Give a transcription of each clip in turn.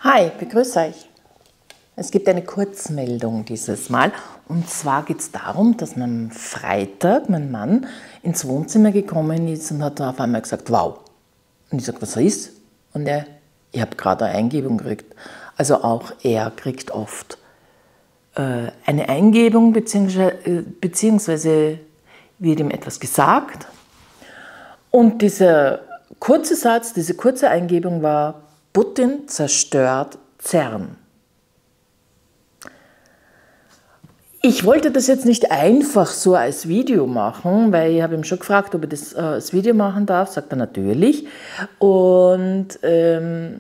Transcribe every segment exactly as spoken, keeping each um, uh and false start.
Hi, begrüße euch. Es gibt eine Kurzmeldung dieses Mal. Und zwar geht es darum, dass am Freitag mein Mann ins Wohnzimmer gekommen ist und hat auf einmal gesagt, wow. Und ich sage, was ist? Und er, ich habe gerade eine Eingebung gekriegt. Also auch er kriegt oft äh, eine Eingebung, beziehungsweise, beziehungsweise wird ihm etwas gesagt. Und dieser kurze Satz, diese kurze Eingebung war, Putin zerstört CERN. Ich wollte das jetzt nicht einfach so als Video machen, weil ich habe ihm schon gefragt, ob ich das äh, als Video machen darf. Sagt er natürlich. Und ähm,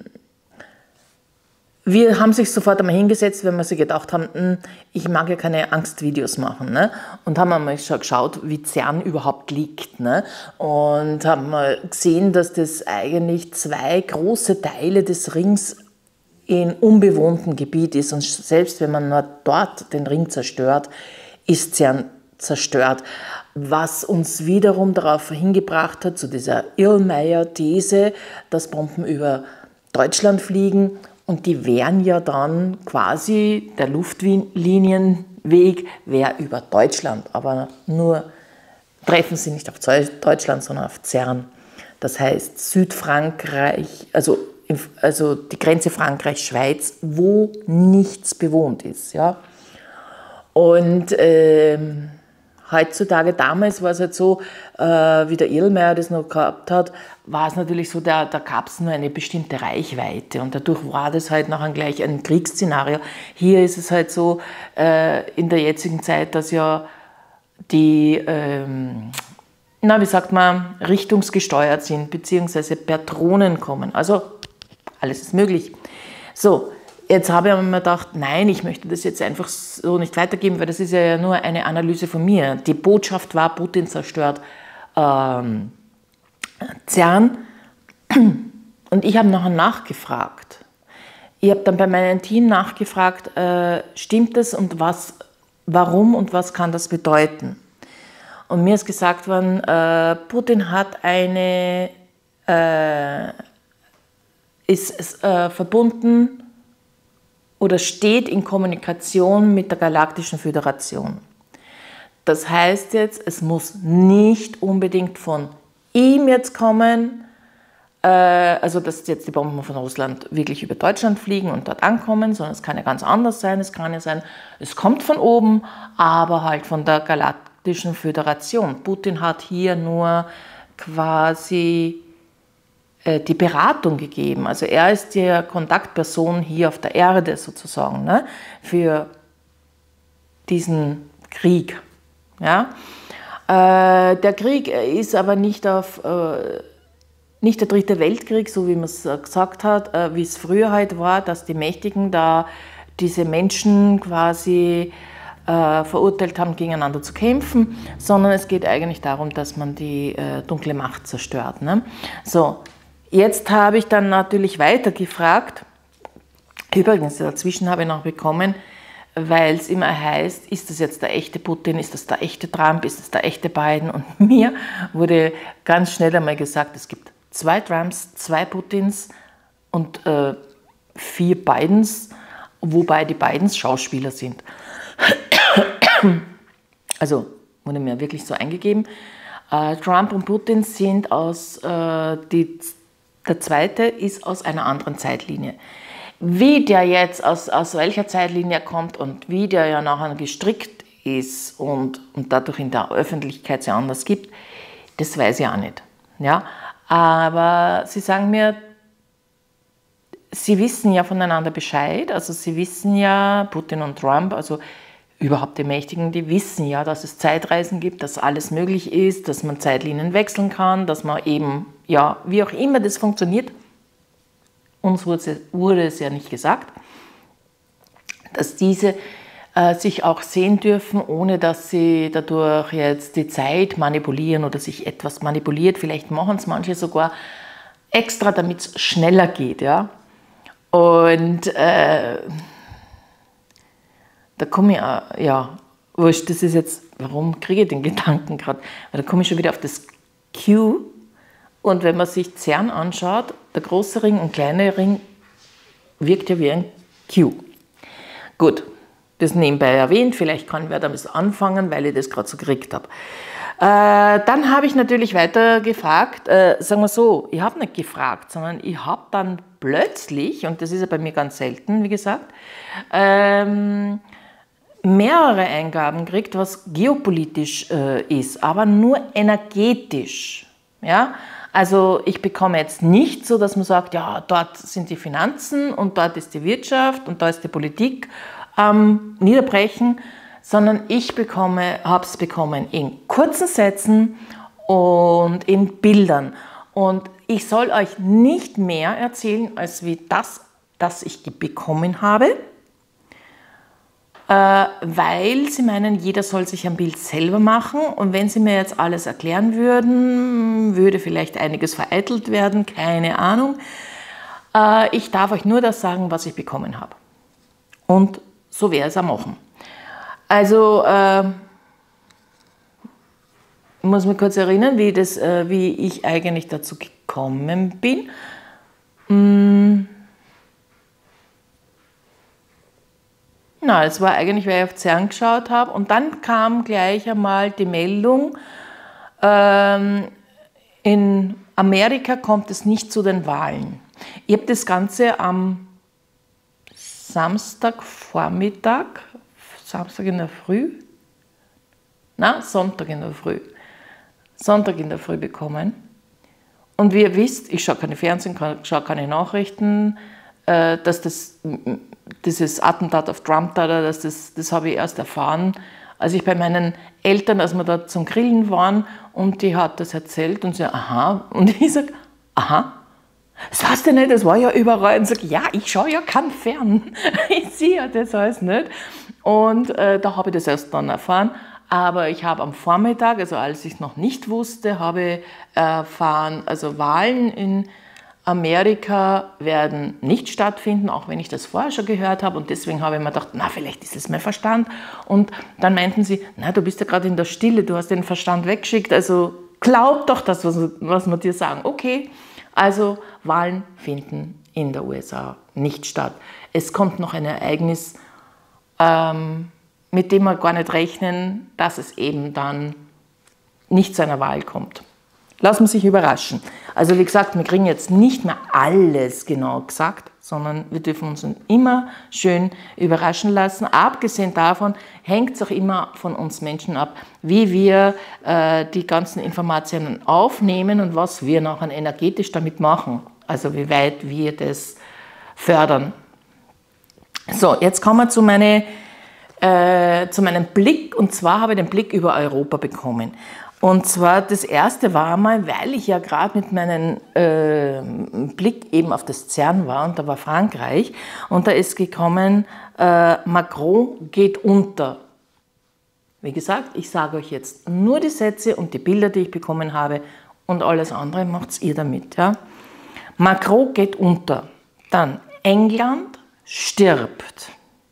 wir haben sich sofort einmal hingesetzt, wenn wir sich gedacht haben, mh, ich mag ja keine Angstvideos machen. Ne? Und haben einmal schon geschaut, wie CERN überhaupt liegt. Ne? Und haben mal gesehen, dass das eigentlich zwei große Teile des Rings in unbewohntem Gebiet ist. Und selbst wenn man nur dort den Ring zerstört, ist CERN zerstört. Was uns wiederum darauf hingebracht hat, zu dieser Irlmeier-These, dass Bomben über Deutschland fliegen. Und die wären ja dann quasi, der Luftlinienweg wäre über Deutschland. Aber nur treffen sie nicht auf Deutschland, sondern auf CERN. Das heißt Südfrankreich, also, also die Grenze Frankreich-Schweiz, wo nichts bewohnt ist. Ja? Und ähm, heutzutage, damals war es halt so, äh, wie der Irlmeier das noch gehabt hat, war es natürlich so, da, da gab es nur eine bestimmte Reichweite und dadurch war das halt nachher gleich ein Kriegsszenario. Hier ist es halt so, äh, in der jetzigen Zeit, dass ja die, ähm, na wie sagt man, richtungsgesteuert sind, beziehungsweise per Drohnen kommen. Also alles ist möglich. So. Jetzt habe ich mir gedacht, nein, ich möchte das jetzt einfach so nicht weitergeben, weil das ist ja nur eine Analyse von mir. Die Botschaft war, Putin zerstört ähm, CERN. Und ich habe nachher nachgefragt. Ich habe dann bei meinem Team nachgefragt, äh, stimmt das und was, warum und was kann das bedeuten? Und mir ist gesagt worden, äh, Putin hat eine, äh, ist, ist äh, verbunden oder steht in Kommunikation mit der Galaktischen Föderation. Das heißt jetzt, es muss nicht unbedingt von ihm jetzt kommen, äh, also dass jetzt die Bomben von Russland wirklich über Deutschland fliegen und dort ankommen, sondern es kann ja ganz anders sein. Es kann ja sein, es kommt von oben, aber halt von der Galaktischen Föderation. Putin hat hier nur quasi die Beratung gegeben. Also er ist die Kontaktperson hier auf der Erde sozusagen, ne, für diesen Krieg. Ja? Äh, der Krieg ist aber nicht, auf, äh, nicht der dritte Weltkrieg, so wie man es gesagt hat, äh, wie es früher halt war, dass die Mächtigen da diese Menschen quasi äh, verurteilt haben, gegeneinander zu kämpfen, sondern es geht eigentlich darum, dass man die äh, dunkle Macht zerstört. Ne? So. Jetzt habe ich dann natürlich weiter gefragt, übrigens dazwischen habe ich noch bekommen, weil es immer heißt, ist das jetzt der echte Putin, ist das der echte Trump, ist das der echte Biden? Und mir wurde ganz schnell einmal gesagt, es gibt zwei Trumps, zwei Putins und äh, vier Bidens, wobei die Bidens Schauspieler sind. Also wurde mir wirklich so eingegeben. Äh, Trump und Putin sind aus äh, die Der zweite ist aus einer anderen Zeitlinie. Wie der jetzt, aus, aus welcher Zeitlinie kommt und wie der ja nachher gestrickt ist und, und dadurch in der Öffentlichkeit sehr anders gibt, das weiß ich auch nicht. Ja? Aber sie sagen mir, sie wissen ja voneinander Bescheid, also sie wissen ja, Putin und Trump, also überhaupt die Mächtigen, die wissen ja, dass es Zeitreisen gibt, dass alles möglich ist, dass man Zeitlinien wechseln kann, dass man eben, ja, wie auch immer das funktioniert, uns wurde, wurde es ja nicht gesagt, dass diese äh, sich auch sehen dürfen, ohne dass sie dadurch jetzt die Zeit manipulieren oder sich etwas manipuliert. Vielleicht machen es manche sogar extra, damit es schneller geht. Ja? Und äh, da komme ich, auch, ja, wurscht, das ist jetzt, warum kriege ich den Gedanken gerade? Weil da komme ich schon wieder auf das Q. Und wenn man sich CERN anschaut, der große Ring und kleine Ring wirkt ja wie ein Q. Gut, das nebenbei erwähnt, vielleicht kann wer damit anfangen, weil ich das gerade so gekriegt habe. Äh, dann habe ich natürlich weiter gefragt, äh, sagen wir so, ich habe nicht gefragt, sondern ich habe dann plötzlich, und das ist ja bei mir ganz selten, wie gesagt, ähm, mehrere Eingaben gekriegt, was geopolitisch äh, ist, aber nur energetisch. Ja? Also ich bekomme jetzt nicht so, dass man sagt, ja, dort sind die Finanzen und dort ist die Wirtschaft und da ist die Politik am ähm, Niederbrechen, sondern ich bekomme, habe es bekommen in kurzen Sätzen und in Bildern. Und ich soll euch nicht mehr erzählen, als wie das, das ich bekommen habe, äh, weil sie meinen, jeder soll sich ein Bild selber machen. Und wenn sie mir jetzt alles erklären würden, würde vielleicht einiges vereitelt werden, keine Ahnung. Äh, ich darf euch nur das sagen, was ich bekommen habe. Und so wäre es auch machen. Also, äh, ich muss mich kurz erinnern, wie, das, äh, wie ich eigentlich dazu gekommen bin. Hm. Na, es war eigentlich, weil ich auf CERN geschaut habe. Und dann kam gleich einmal die Meldung, ähm, in Amerika kommt es nicht zu den Wahlen. Ich habe das Ganze am Samstagvormittag, Samstag in der Früh, na, Sonntag in der Früh, Sonntag in der Früh bekommen. Und wie ihr wisst, ich schaue keine Fernsehen, ich schaue keine Nachrichten, äh, dass das, dieses Attentat auf Trump da, dass das, das habe ich erst erfahren, als ich bei meinen Eltern, als wir da zum Grillen waren, und die hat das erzählt und sie, aha, und ich sage, aha, das weißt du nicht, das war ja überall. Und sage, ja, ich schaue ja kein Fern, ich sehe ja das alles nicht. Und äh, da habe ich das erst dann erfahren. Aber ich habe am Vormittag, also als ich es noch nicht wusste, habe erfahren, also Wahlen in Amerika werden nicht stattfinden, auch wenn ich das vorher schon gehört habe. Und deswegen habe ich mir gedacht, na, vielleicht ist es mein Verstand. Und dann meinten sie, na, du bist ja gerade in der Stille, du hast den Verstand weggeschickt, also glaub doch das, was, was wir dir sagen. Okay, also Wahlen finden in der U S A nicht statt. Es kommt noch ein Ereignis, ähm, mit dem wir gar nicht rechnen, dass es eben dann nicht zu einer Wahl kommt. Lassen wir sich überraschen. Also wie gesagt, wir kriegen jetzt nicht mehr alles genau gesagt, sondern wir dürfen uns immer schön überraschen lassen. Abgesehen davon hängt es auch immer von uns Menschen ab, wie wir äh, die ganzen Informationen aufnehmen und was wir nachher energetisch damit machen. Also wie weit wir das fördern. So, jetzt kommen wir zu meinen Äh, zu meinem Blick, und zwar habe ich den Blick über Europa bekommen. Und zwar das erste war mal, weil ich ja gerade mit meinem äh, Blick eben auf das CERN war, und da war Frankreich, und da ist gekommen, äh, Macron geht unter. Wie gesagt, ich sage euch jetzt nur die Sätze und die Bilder, die ich bekommen habe, und alles andere macht ihr damit. Ja? Macron geht unter. Dann England stirbt.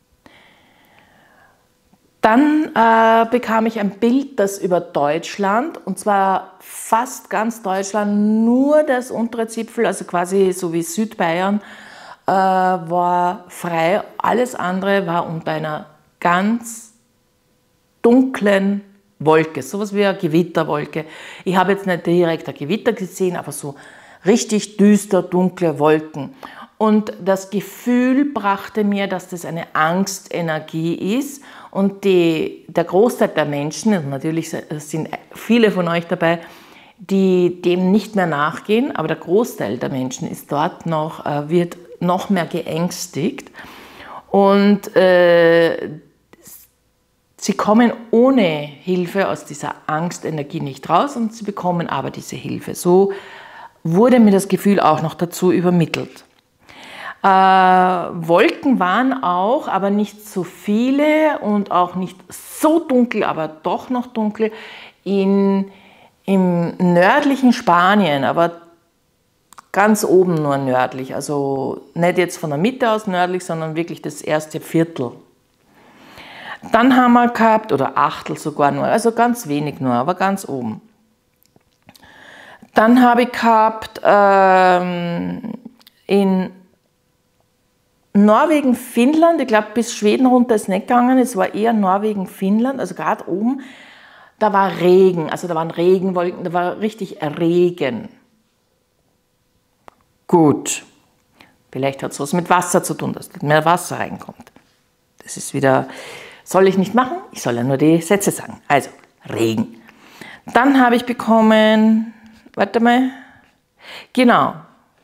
Dann äh, bekam ich ein Bild, das über Deutschland, und zwar fast ganz Deutschland, nur das untere Zipfel, also quasi so wie Südbayern, äh, war frei. Alles andere war unter einer ganz dunklen Wolke, sowas wie eine Gewitterwolke. Ich habe jetzt nicht direkt ein Gewitter gesehen, aber so richtig düster, dunkle Wolken. Und das Gefühl brachte mir, dass das eine Angstenergie ist. Und die, der Großteil der Menschen, und natürlich sind viele von euch dabei, die dem nicht mehr nachgehen, aber der Großteil der Menschen ist dort noch, wird noch mehr geängstigt. Und äh, sie kommen ohne Hilfe aus dieser Angstenergie nicht raus, und sie bekommen aber diese Hilfe. So wurde mir das Gefühl auch noch dazu übermittelt. Äh, Wolken waren auch, aber nicht so viele und auch nicht so dunkel, aber doch noch dunkel, in, im nördlichen Spanien, aber ganz oben nur nördlich, also nicht jetzt von der Mitte aus nördlich, sondern wirklich das erste Viertel. Dann haben wir gehabt, oder Achtel sogar nur, also ganz wenig nur, aber ganz oben. Dann habe ich gehabt ähm, in Norwegen, Finnland, ich glaube bis Schweden runter ist nicht gegangen, es war eher Norwegen, Finnland, also gerade oben, da war Regen, also da waren Regenwolken, da war richtig Regen. Gut, vielleicht hat es was mit Wasser zu tun, dass mehr Wasser reinkommt. Das ist wieder, soll ich nicht machen, ich soll ja nur die Sätze sagen. Also, Regen. Dann habe ich bekommen, warte mal, genau,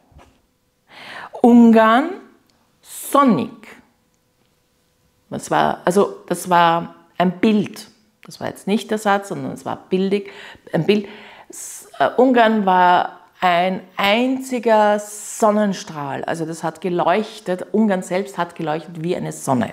Ungarn, sonnig. Das war, also das war ein Bild. Das war jetzt nicht der Satz, sondern es war bildig, ein Bild. Ungarn war ein einziger Sonnenstrahl. Also das hat geleuchtet, Ungarn selbst hat geleuchtet wie eine Sonne.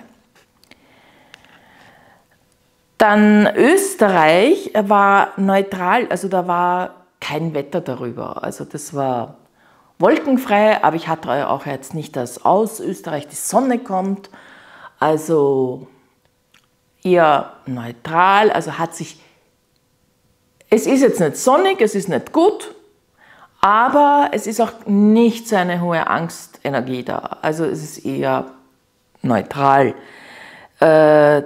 Dann Österreich war neutral, also da war kein Wetter darüber. Also das war wolkenfrei, aber ich hatte auch jetzt nicht, dass aus Österreich die Sonne kommt. Also eher neutral, also hat sich, es ist jetzt nicht sonnig, es ist nicht gut, aber es ist auch nicht so eine hohe Angstenergie da. Also es ist eher neutral. Äh,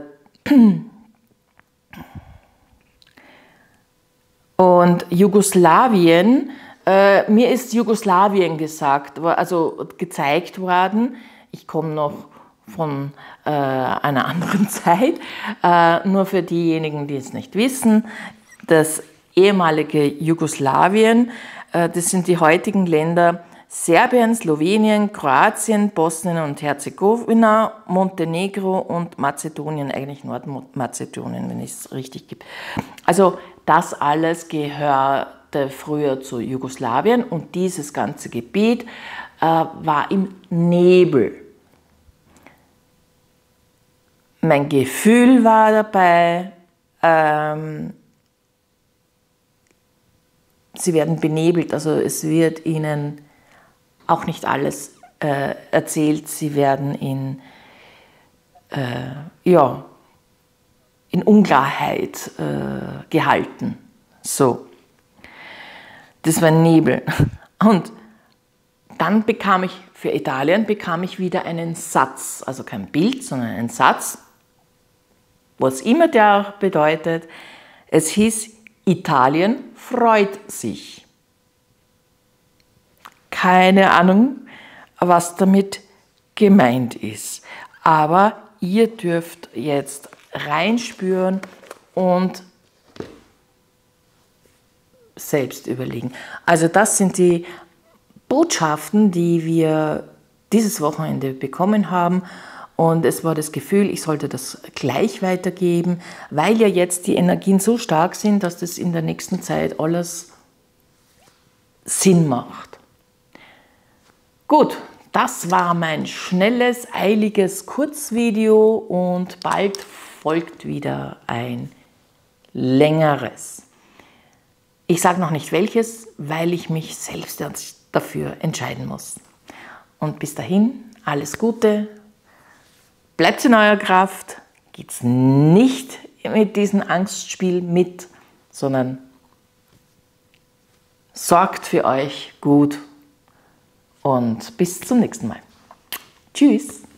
und Jugoslawien, äh, mir ist Jugoslawien gesagt, also gezeigt worden. Ich komme noch von äh, einer anderen Zeit, äh, nur für diejenigen, die es nicht wissen. Das ehemalige Jugoslawien, äh, das sind die heutigen Länder Serbien, Slowenien, Kroatien, Bosnien und Herzegowina, Montenegro und Mazedonien, eigentlich Nordmazedonien, wenn ich es richtig gebe. Also das alles gehörte früher zu Jugoslawien und dieses ganze Gebiet äh, war im Nebel. Mein Gefühl war dabei, ähm, sie werden benebelt, also es wird ihnen auch nicht alles äh, erzählt, sie werden in, äh, ja, in Unklarheit äh, gehalten. So, das war Nebel. Und dann bekam ich, für Italien bekam ich wieder einen Satz, also kein Bild, sondern einen Satz, was immer der auch bedeutet. Es hieß, Italien freut sich. Keine Ahnung, was damit gemeint ist. Aber ihr dürft jetzt reinspüren und selbst überlegen. Also das sind die Botschaften, die wir dieses Wochenende bekommen haben. Und es war das Gefühl, ich sollte das gleich weitergeben, weil ja jetzt die Energien so stark sind, dass das in der nächsten Zeit alles Sinn macht. Gut, das war mein schnelles, eiliges Kurzvideo und bald folgt wieder ein längeres. Ich sage noch nicht welches, weil ich mich selbst dafür entscheiden muss. Und bis dahin, alles Gute, bleibt in eurer Kraft, geht's nicht mit diesem Angstspiel mit, sondern sorgt für euch gut und bis zum nächsten Mal. Tschüss!